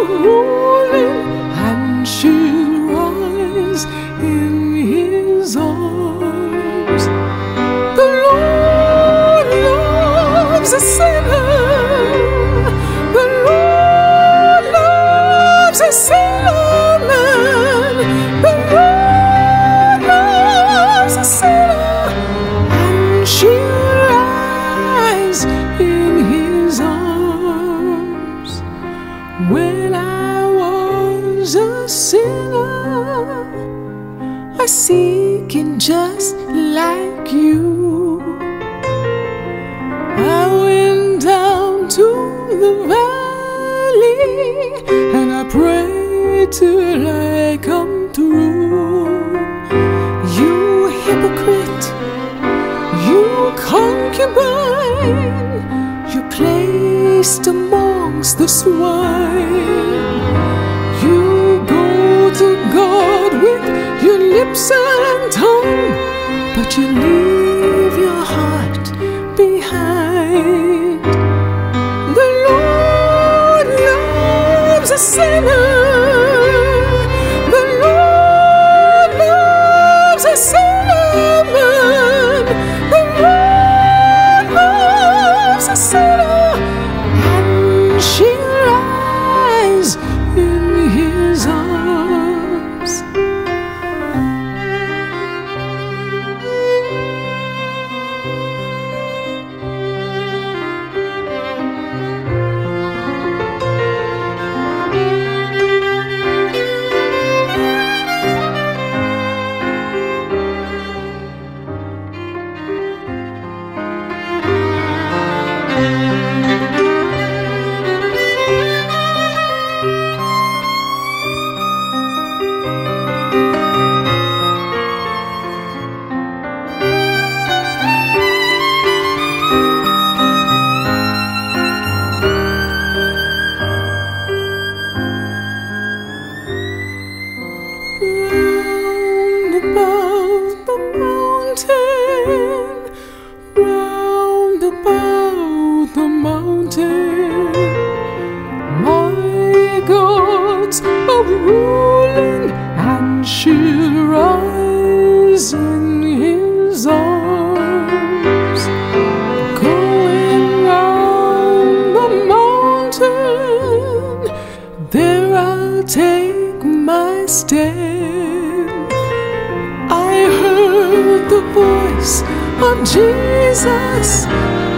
ruling, and she'll rise in his arms. The Lord loves a sinner. The Lord loves a sinner man. The Lord loves a sinner, and she'll rise in his arms. When I was a sinner, I seeking just like you. I went down to the valley and I prayed till I come through. You hypocrite, you concubine, you're placed amongst the swine. You go to God with your lips and tongue, but you leave your heart behind. The Lord loves a sinner. The Lord loves a sinner man. The Lord loves a sinner, and she'll rise in his arms. Round about the mountain, my God's a ruling, and she'll rise in his arms. Going round the mountain, there I'll take my stand. I heard the voice of Jesus